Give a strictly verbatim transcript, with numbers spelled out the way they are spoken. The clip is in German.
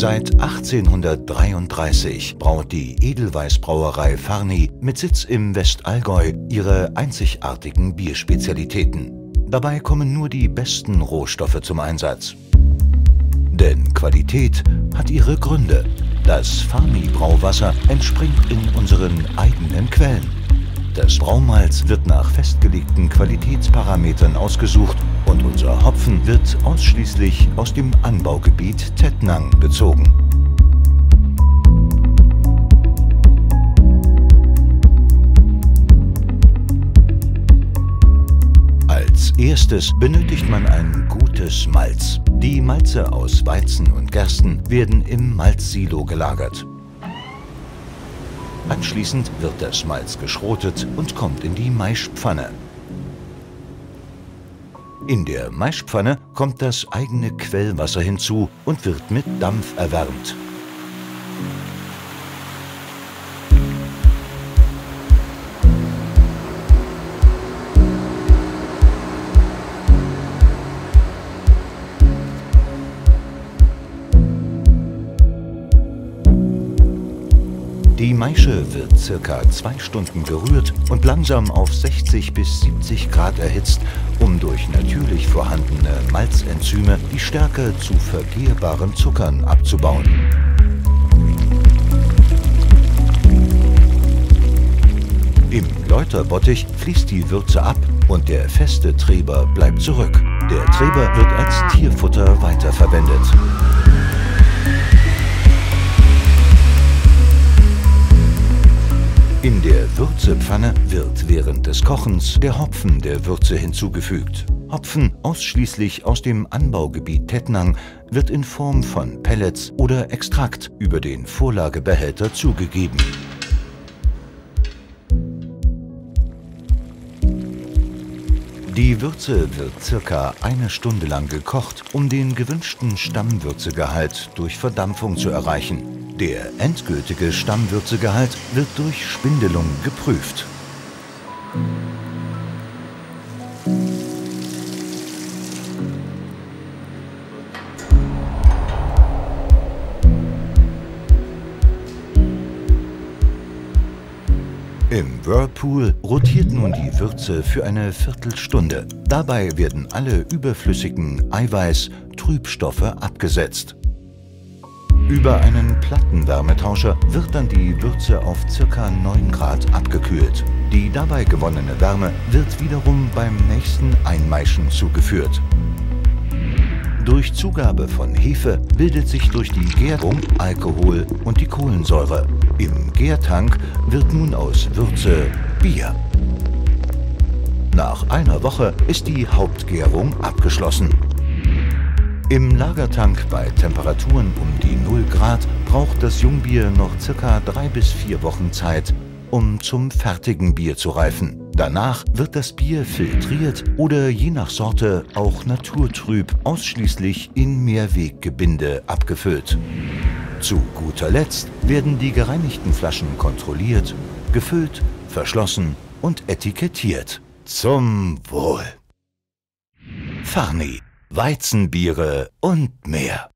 Seit achtzehnhundertdreiunddreißig braut die Edelweißbrauerei Farny mit Sitz im Westallgäu ihre einzigartigen Bierspezialitäten. Dabei kommen nur die besten Rohstoffe zum Einsatz. Denn Qualität hat ihre Gründe. Das Farny-Brauwasser entspringt in unseren eigenen Quellen. Das Braumalz wird nach festgelegten Qualitätsparametern ausgesucht und unser Hopfen wird ausschließlich aus dem Anbaugebiet Tettnang bezogen. Als erstes benötigt man ein gutes Malz. Die Malze aus Weizen und Gersten werden im Malzsilo gelagert. Anschließend wird das Malz geschrotet und kommt in die Maischpfanne. In der Maischpfanne kommt das eigene Quellwasser hinzu und wird mit Dampf erwärmt. Die Maische wird circa zwei Stunden gerührt und langsam auf sechzig bis siebzig Grad erhitzt, um durch natürlich vorhandene Malzenzyme die Stärke zu vergehrbaren Zuckern abzubauen. Im Läuterbottich fließt die Würze ab und der feste Treber bleibt zurück. Der Treber wird als Tierfutter weiterverwendet. In der Würzepfanne wird während des Kochens der Hopfen der Würze hinzugefügt. Hopfen, ausschließlich aus dem Anbaugebiet Tettnang, wird in Form von Pellets oder Extrakt über den Vorlagebehälter zugegeben. Die Würze wird circa eine Stunde lang gekocht, um den gewünschten Stammwürzegehalt durch Verdampfung zu erreichen. Der endgültige Stammwürzegehalt wird durch Spindelung geprüft. Im Whirlpool rotiert nun die Würze für eine Viertelstunde. Dabei werden alle überflüssigen Eiweiß-, Trübstoffe abgesetzt. Über einen Plattenwärmetauscher wird dann die Würze auf ca. neun Grad abgekühlt. Die dabei gewonnene Wärme wird wiederum beim nächsten Einmaischen zugeführt. Durch Zugabe von Hefe bildet sich durch die Gärung Alkohol und die Kohlensäure. Im Gärtank wird nun aus Würze Bier. Nach einer Woche ist die Hauptgärung abgeschlossen. Im Lagertank bei Temperaturen um die null Grad braucht das Jungbier noch ca. drei bis vier Wochen Zeit, um zum fertigen Bier zu reifen. Danach wird das Bier filtriert oder je nach Sorte auch naturtrüb ausschließlich in Mehrweggebinde abgefüllt. Zu guter Letzt werden die gereinigten Flaschen kontrolliert, gefüllt, verschlossen und etikettiert. Zum Wohl! Farny. Weizenbiere und mehr.